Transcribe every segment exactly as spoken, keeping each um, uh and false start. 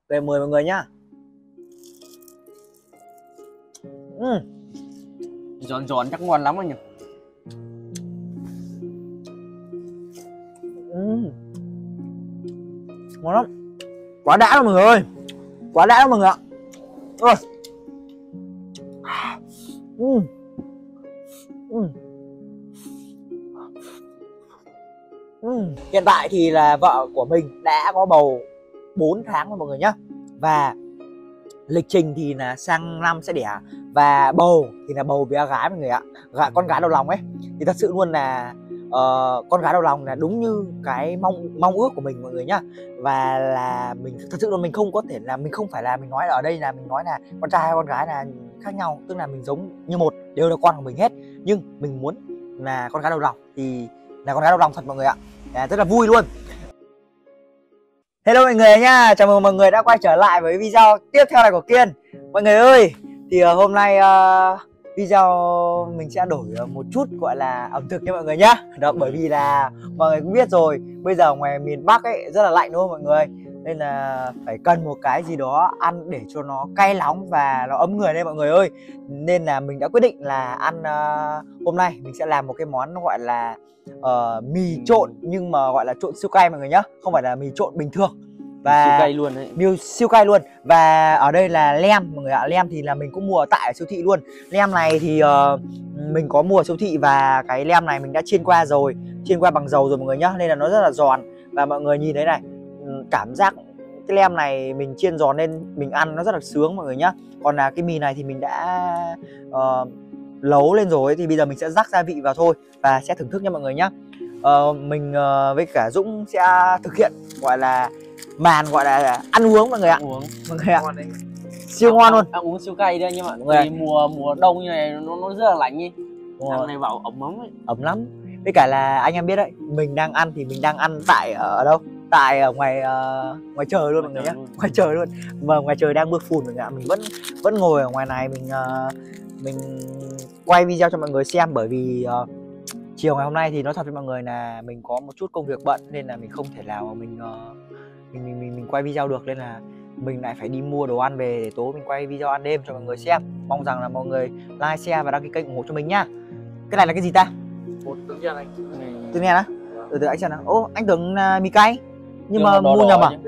Về mời mọi người nhá. Ừ. Giòn giòn chắc ngon lắm rồi nhỉ. Ừ. Ngon lắm. Quá đã luôn mọi người ơi. Quá đã luôn mọi người ạ. Ôi. Ừ. Ừ. Ừ. Hiện tại thì là vợ của mình đã có bầu bốn tháng rồi mọi người nhá. Và lịch trình thì là sang năm sẽ đẻ. Và bầu thì là bầu bé gái mọi người ạ. Gái, con gái đầu lòng ấy. Thì thật sự luôn là uh, con gái đầu lòng là đúng như cái mong mong ước của mình mọi người nhá. Và là mình thật sự là mình không có thể là mình không phải là mình nói ở đây là mình nói là con trai hay con gái là khác nhau, tức là mình giống như một, đều là con của mình hết. Nhưng mình muốn là con gái đầu lòng thì là con gái đầu lòng thật mọi người ạ. À, rất là vui luôn. Hello mọi người nhá, chào mừng mọi người đã quay trở lại với video tiếp theo này của Kiên. Mọi người ơi, thì uh, hôm nay uh, video mình sẽ đổi uh, một chút gọi là ẩm thực nha mọi người nhá. Đó, bởi vì là mọi người cũng biết rồi, bây giờ ngoài miền Bắc ấy rất là lạnh đúng không mọi người? Nên là phải cần một cái gì đó ăn để cho nó cay nóng và nó ấm người đây mọi người ơi. Nên là mình đã quyết định là ăn uh, hôm nay mình sẽ làm một cái món gọi là uh, mì trộn, nhưng mà gọi là trộn siêu cay mọi người nhá, không phải là mì trộn bình thường. Và siêu cay luôn đấy. Mì siêu cay luôn. Và ở đây là lem mọi người ạ. Lem thì là mình cũng mua tại siêu thị luôn. Lem này thì uh, mình có mua ở siêu thị. Và cái lem này mình đã chiên qua rồi, chiên qua bằng dầu rồi mọi người nhá, nên là nó rất là giòn. Và mọi người nhìn thấy này, cảm giác cái lem này mình chiên giòn nên mình ăn nó rất là sướng mọi người nhá. Còn là cái mì này thì mình đã uh, nấu lên rồi ấy, thì bây giờ mình sẽ rắc gia vị vào thôi và sẽ thưởng thức nha mọi người nhá. uh, Mình uh, với cả Dũng sẽ thực hiện gọi là màn gọi là ăn uống mọi người ạ. Uống mọi người ạ, siêu ngon luôn. Ăn uống siêu cay đấy, nhưng mà vì mùa mùa đông như này nó nó rất là lạnh nhỉ. Ăn này vào ấm lắm ấy. Ấm lắm. Với cả là anh em biết đấy, mình đang ăn thì mình đang ăn tại ở đâu? Tại ở ngoài uh, ngoài trời luôn mọi người nhé, ngoài trời luôn. Mà ngoài trời đang mưa phùn mọi người ạ, mình vẫn vẫn ngồi ở ngoài này mình uh, mình quay video cho mọi người xem, bởi vì uh, chiều ngày hôm nay thì nói thật với mọi người là mình có một chút công việc bận nên là mình không thể nào mà mình uh, mình, mình mình mình quay video được, nên là mình lại phải đi mua đồ ăn về để tối mình quay video ăn đêm cho mọi người xem. Mong rằng là mọi người like, share và đăng ký kênh ủng hộ cho mình nhá. Cái này là cái gì ta? Một tương đen anh. Tương đen á? Từ từ anh xem nào. Ô, anh tưởng là mì cay. Nhưng mà mua nhầm à?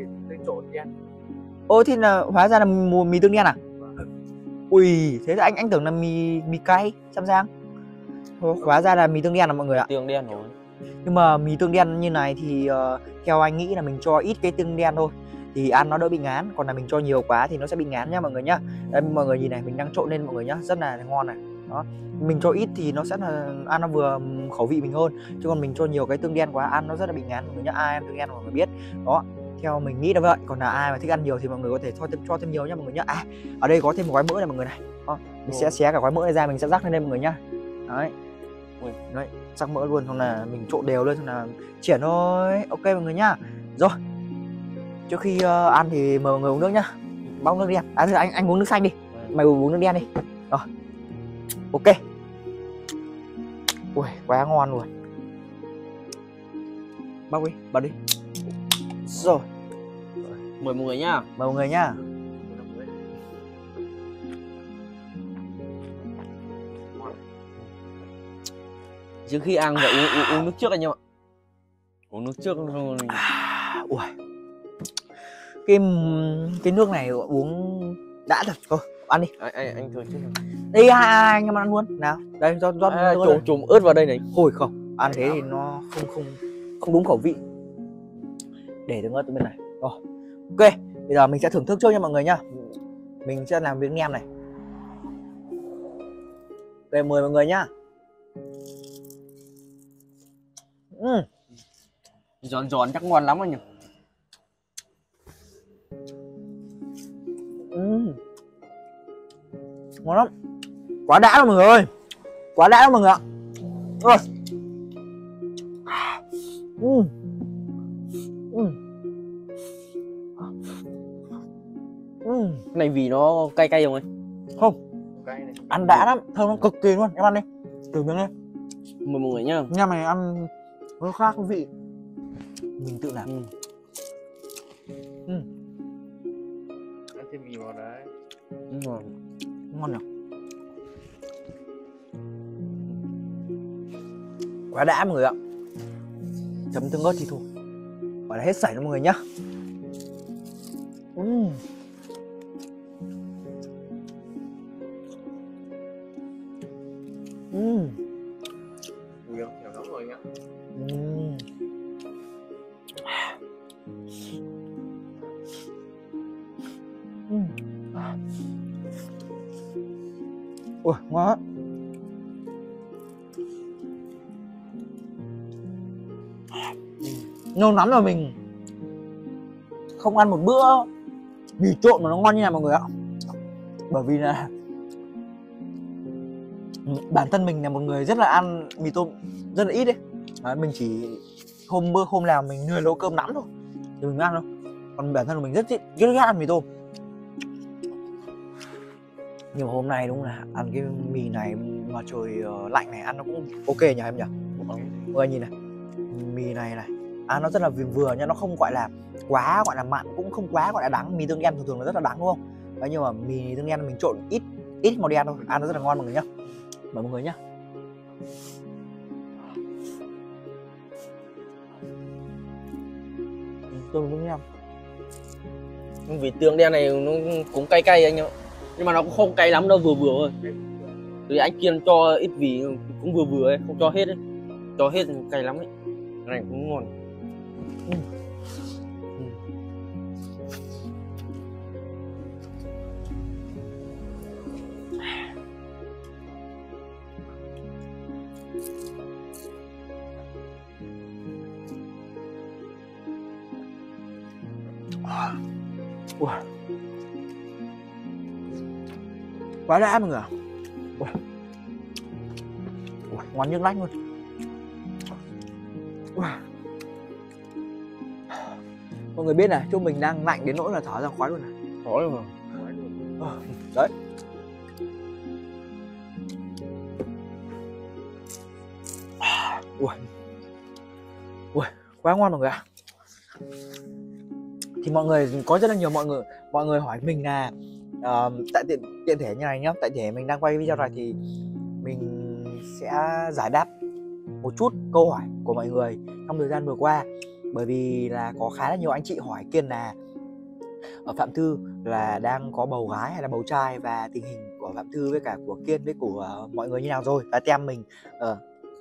Ô, thì là hóa ra là mua mì tương đen à? Ui, thế thì anh anh tưởng là mì mì cay Sam Giang. Hóa ra là mì tương đen à mọi người ạ. Tương đen rồi. Nhưng mà mì tương đen như này thì uh, theo anh nghĩ là mình cho ít cái tương đen thôi thì ăn nó đỡ bị ngán, còn là mình cho nhiều quá thì nó sẽ bị ngán nhá mọi người nhá. Đây mọi người nhìn này, mình đang trộn lên mọi người nhá, rất là ngon này. Đó, mình cho ít thì nó sẽ là ăn nó vừa khẩu vị mình hơn, chứ còn mình cho nhiều cái tương đen quá ăn nó rất là bị ngán mọi người nhá. Ai ăn tương đen mọi người biết. Đó, theo mình nghĩ là vậy. Còn là ai mà thích ăn nhiều thì mọi người có thể cho thêm cho thêm nhiều nhá mọi người nhá. À, ở đây có thêm một gói mỡ này mọi người này. Đó, mình sẽ xé cả gói mỡ này ra, mình sẽ rắc lên đây mọi người nhá. Đấy. Đấy, rắc mỡ luôn, xong là mình trộn đều lên, xong là triển thôi. Ok mọi người nhá. Rồi, trước khi uh, ăn thì mời mọi người uống nước nhá. Bóc nước đen. À, anh anh uống nước xanh đi. Mày uống nước đen đi. Rồi. Ok. Ui, quá ngon luôn. Bóc đi, bật đi. Rồi. Mời mọi người nhá. Mời mọi người nhá. Trước khi ăn phải uống, uống, uống nước trước anh em ạ. Uống nước trước rồi. À, ui. Cái cái nước này uống đã thật. Thôi, ăn đi. Anh anh anh thôi chứ. Đi hai anh em ăn luôn. Nào, đây cho cho à, trộn trộn ớt vào đây này. Hồi không, ăn thế thì nó không không không đúng khẩu vị. Để tương ớt bên này. Rồi. Ok, bây giờ mình sẽ thưởng thức trước nha mọi người nhá. Mình sẽ làm miếng nem này. Ok, mời mọi người nhá. Ừ. Giòn giòn chắc ngon lắm anh nhỉ. Ừ. Ngon lắm. Quá đã luôn mọi người ơi. Quá đã luôn mọi người ạ. Rồi. Ừ. Ừ. Ừ. Cái này vì nó cay cay không anh? Không. Ăn đã lắm, thơm lắm, cực kỳ luôn. Em ăn đi. Từ miếng đi. Mời mọi người nhá. Nem này ăn nó khác vị. Mình tự làm. Ừ. Ừ. thêm mì vào đấy. Đúng rồi. Ngon nhỉ. Quá đã mọi người ạ. Chấm tương ớt thì thôi gọi là hết sảy đó mọi người nhá. uhm. Uhm. Ui, hiểu lắm rồi nhá. Uhm. Uhm. Ui, ngon á. Lâu lắm rồi mình không ăn một bữa mì trộn mà nó ngon như này mọi người ạ. Bởi vì là bản thân mình là một người rất là ăn mì tôm rất là ít đấy. Đấy, mình chỉ hôm bữa hôm nào mình lười nấu cơm nắm thôi thì mình ăn thôi. Còn bản thân của mình rất rất ghét ăn mì tôm. Nhưng mà hôm nay đúng là ăn cái mì này mà trời uh, lạnh này ăn nó cũng ok nhỉ em nhỉ. Mọi người nhìn này, mì này này ăn nó rất là vừa vừa nha, nó không gọi là quá gọi là mặn cũng không quá gọi là đắng. Mì tương đen thường thường là rất là đắng đúng không? Đấy, nhưng mà mì tương đen mình trộn ít ít màu đen thôi, ăn nó rất là ngon mọi người nhá. Mời mọi người nhá. Tôm tương đen. Vì tương đen này nó cũng cay cay anh ạ, nhưng mà nó cũng không cay lắm đâu, vừa vừa thôi. Thì anh Kiên cho ít vị cũng vừa vừa ấy, không cho hết ấy. Cho hết cay lắm ấy. Cái này cũng ngon. Ừ. Ui. Quá đã mọi người ạ. Ui. Ui, ngon nhức nách luôn. Ui. Mọi người biết này, chỗ mình đang lạnh đến nỗi là thở ra khói luôn này. Khói luôn mà. Ờ, đấy. Ui. Ui, quá ngon mọi người ạ. Thì mọi người có rất là nhiều mọi người mọi người hỏi mình là uh, tại tiện tiện thể như này nhá, tại thể mình đang quay video này thì mình sẽ giải đáp một chút câu hỏi của mọi người trong thời gian vừa qua, bởi vì là có khá là nhiều anh chị hỏi Kiên là ở Phạm Thư là đang có bầu gái hay là bầu trai, và tình hình của Phạm Thư với cả của Kiên với của uh, mọi người như nào rồi, và tem mình uh,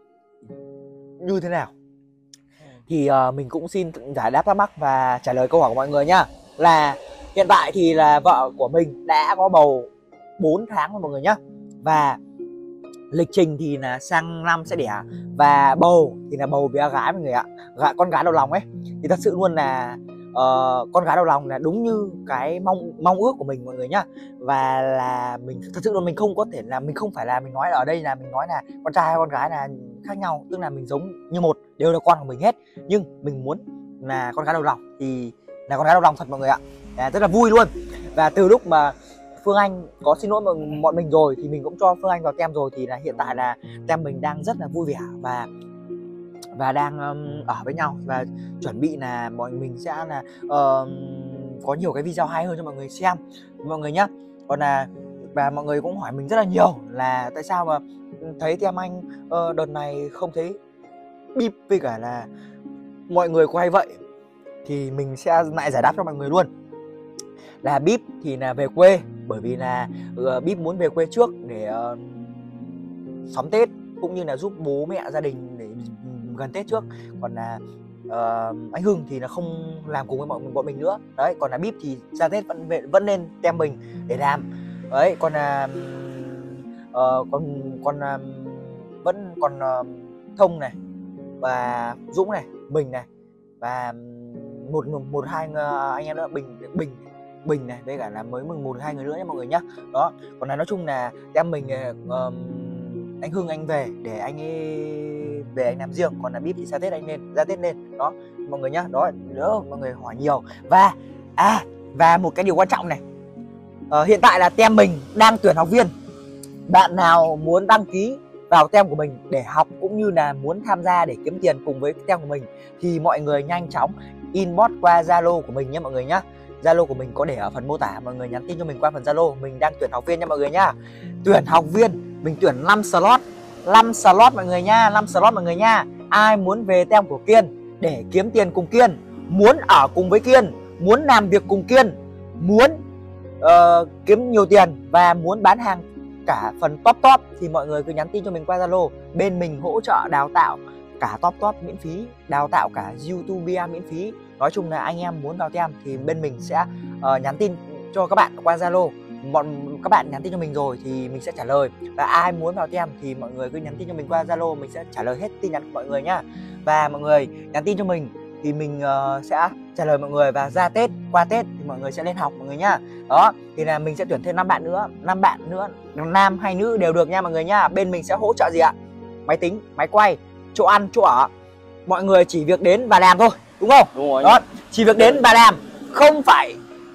như thế nào. Thì uh, mình cũng xin giải đáp thắc mắc và trả lời câu hỏi của mọi người nhá. Là hiện tại thì là vợ của mình đã có bầu bốn tháng rồi mọi người nhá. Và lịch trình thì là sang năm sẽ đẻ. Và bầu thì là bầu bé gái mọi người ạ. Gã, con gái đầu lòng ấy. Thì thật sự luôn là uh, con gái đầu lòng là đúng như cái mong mong ước của mình mọi người nhá. Và là mình thật sự là mình không có thể là mình không phải là mình nói ở đây là mình nói là con trai hay con gái là khác nhau, tức là mình giống như một, đều là con của mình hết. Nhưng mình muốn là con gái đầu lòng thì là con gái đầu lòng thật mọi người ạ. À, rất là vui luôn. Và từ lúc mà Phương Anh có xin lỗi bọn mình rồi thì mình cũng cho Phương Anh vào tem rồi, thì là hiện tại là tem mình đang rất là vui vẻ và và đang um, ở với nhau, và chuẩn bị là mọi mình sẽ là uh, có nhiều cái video hay hơn cho mọi người xem mọi người nhá. Còn là và mọi người cũng hỏi mình rất là nhiều là tại sao mà thấy tem anh uh, đợt này không thấy bíp với cả là mọi người quay vậy, thì mình sẽ lại giải đáp cho mọi người luôn. Là bíp thì là về quê, bởi vì là uh, bíp muốn về quê trước để uh, sắm Tết cũng như là giúp bố mẹ gia đình để gần Tết trước. Còn là uh, anh Hưng thì là không làm cùng với bọn, bọn mình nữa đấy. Còn là bíp thì ra Tết vẫn về, vẫn nên tem mình để làm đấy. Còn là uh, còn còn uh, vẫn còn uh, Thông này và Dũng này, mình này và một một, một hai anh em nữa, Bình Bình Bình này, với cả là mới mừng một hai người nữa nhé mọi người nhá. Đó, còn là nói chung là em mình uh, anh Hưng anh về để anh ấy về anh làm riêng, còn là bíp thì ra Tết anh nên ra Tết nên đó mọi người nhá. Đó, nữa mọi người hỏi nhiều. Và à và một cái điều quan trọng này, uh, hiện tại là tem mình đang tuyển học viên. Bạn nào muốn đăng ký vào tem của mình để học cũng như là muốn tham gia để kiếm tiền cùng với tem của mình thì mọi người nhanh chóng inbox qua Zalo của mình nhé mọi người nhá. Zalo của mình có để ở phần mô tả, mọi người nhắn tin cho mình qua phần Zalo. Mình đang tuyển học viên nha mọi người nhá. Tuyển học viên, mình tuyển năm slot, năm slot mọi người nha, năm slot mọi người nha. Ai muốn về tem của Kiên để kiếm tiền cùng Kiên, muốn ở cùng với Kiên, muốn làm việc cùng Kiên, muốn uh, kiếm nhiều tiền và muốn bán hàng cả phần top top thì mọi người cứ nhắn tin cho mình qua Zalo. Bên mình hỗ trợ đào tạo cả top top miễn phí, đào tạo cả YouTuber miễn phí. Nói chung là anh em muốn vào tem thì bên mình sẽ uh, nhắn tin cho các bạn qua Zalo. Bọn các bạn nhắn tin cho mình rồi thì mình sẽ trả lời. Và ai muốn vào tem thì mọi người cứ nhắn tin cho mình qua Zalo, mình sẽ trả lời hết tin nhắn của mọi người nhá. Và mọi người nhắn tin cho mình thì mình uh, sẽ trả lời mọi người, và ra Tết, qua Tết thì mọi người sẽ lên học mọi người nhá. Đó, thì là mình sẽ tuyển thêm năm bạn nữa, năm bạn nữa, nam hay nữ đều được nha mọi người nhá. Bên mình sẽ hỗ trợ gì ạ? Máy tính, máy quay, chỗ ăn, chỗ ở. Mọi người chỉ việc đến và làm thôi, đúng không? Đúng rồi. Đó, chỉ việc đến và làm, không phải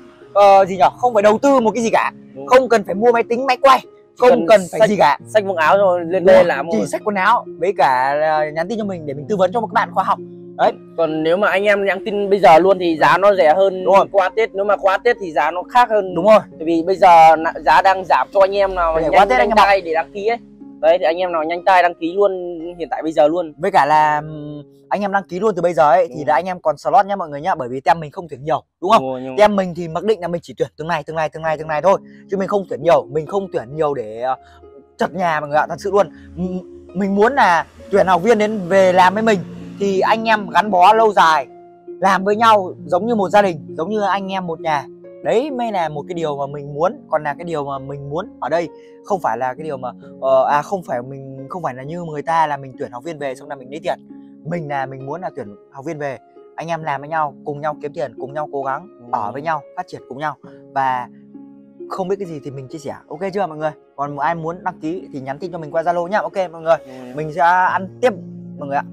uh, gì nhở, không phải đầu tư một cái gì cả. Đúng. Không cần phải mua máy tính, máy quay, không cần, cần phải sách, gì cả. Xách quần áo rồi lên đây làm chỉ rồi. xách quần áo với cả uh, nhắn tin cho mình để mình tư vấn cho các bạn khoa học. Đấy. Còn nếu mà anh em nhắn tin bây giờ luôn thì giá nó rẻ hơn. Đúng rồi. Qua Tết, nếu mà qua Tết thì giá nó khác hơn. Đúng rồi. Tại vì bây giờ giá đang giảm cho anh em nào để nhanh, qua Tết nhanh anh tay để đăng ký ấy. Đấy thì anh em nào nhanh tay đăng ký luôn hiện tại bây giờ luôn. Với cả là anh em đăng ký luôn từ bây giờ ấy. Đúng. Thì là anh em còn slot nhá mọi người nhá, bởi vì tem mình không tuyển nhiều, đúng không? Đúng rồi, nhưng... tem mình thì mặc định là mình chỉ tuyển từng này từng này từng này từng này thôi, chứ mình không tuyển nhiều, mình không tuyển nhiều để chật nhà mọi người ạ. Thật sự luôn, mình muốn là tuyển học viên đến về làm với mình thì anh em gắn bó lâu dài, làm với nhau giống như một gia đình, giống như anh em một nhà. Đấy mới là một cái điều mà mình muốn. Còn là cái điều mà mình muốn ở đây không phải là cái điều mà uh, à không phải mình không phải là như người ta là mình tuyển học viên về xong là mình lấy tiền. Mình là mình muốn là tuyển học viên về, anh em làm với nhau, cùng nhau kiếm tiền, cùng nhau cố gắng, ừ. ở với nhau, phát triển cùng nhau. Và không biết cái gì thì mình chia sẻ, ok chưa mọi người? Còn ai muốn đăng ký thì nhắn tin cho mình qua Zalo nhá. Ok mọi người, ừ. mình sẽ ăn tiếp mọi người ạ.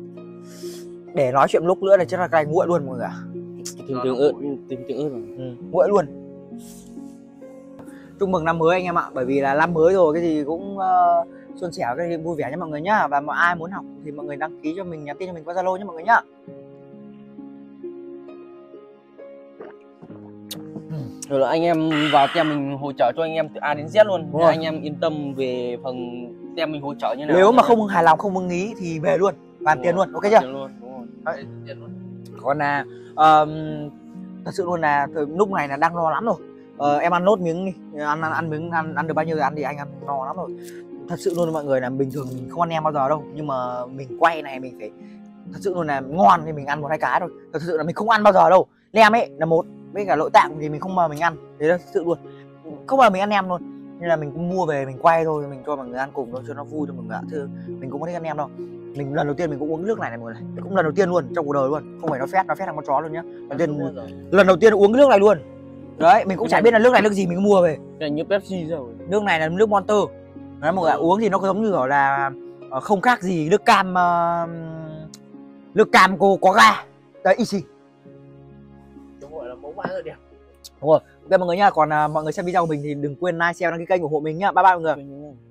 Để nói chuyện lúc nữa là chắc là cái nguội luôn mọi người ạ. Tình tưởng ớt, tình tưởng ớt rồi. Ừ, nguội luôn. Chúc mừng năm mới anh em ạ, bởi vì là năm mới rồi cái gì cũng uh, suôn sẻ, cái gì vui vẻ nhé mọi người nhá. Và mọi ai muốn học thì mọi người đăng ký cho mình, nhắn tin cho mình qua Zalo nhé mọi người nhá. Rồi là anh em vào tem mình hỗ trợ cho anh em từ A đến Z luôn. Nên anh em yên tâm về phần tem mình hỗ trợ như nào. Nếu mà không hài lòng, không ưng ý thì về luôn, hoàn tiền luôn, ok chưa? Luôn, đúng rồi. Đấy. Còn là uh, thật sự luôn là lúc này là đang lo lắm rồi. Uh, em ăn nốt miếng đi, ăn ăn, ăn miếng ăn ăn được bao nhiêu thì ăn thì anh ăn no lắm rồi. Thật sự luôn mọi người, là bình thường mình không ăn nem bao giờ đâu, nhưng mà mình quay này mình phải thật sự luôn là ngon thì mình ăn một hai cái thôi. Thật sự là mình không ăn bao giờ đâu. Nem ấy là một, với cả nội tạng thì mình không mời mình ăn. Thế là thật sự luôn, không bao giờ mình ăn nem luôn. Nên là mình cũng mua về mình quay thôi, mình cho mọi người ăn cùng thôi cho nó vui cho mọi người ạ. Chứ mình cũng không thích ăn nem đâu. Mình lần đầu tiên mình cũng uống nước này này mọi người này, cũng lần đầu tiên luôn trong cuộc đời luôn, không phải nó phét, nó phét thằng con chó luôn nhá. Lần tiên lần đầu tiên uống nước này luôn. Đấy, mình cũng chả biết là nước này nước gì, mình mua về. Này như Pepsi rồi. Nước này là nước Monster. Đấy mọi người, uống thì nó giống như kiểu là không khác gì nước cam uh, nước cam cô có ga. Đấy y xì. Đúng rồi, là mẫu mã rồi đẹp. Đúng rồi. Ok mọi người nhá, còn uh, mọi người xem video của mình thì đừng quên like, share, đăng ký kênh ủng hộ mình nhá. Bye bye mọi người.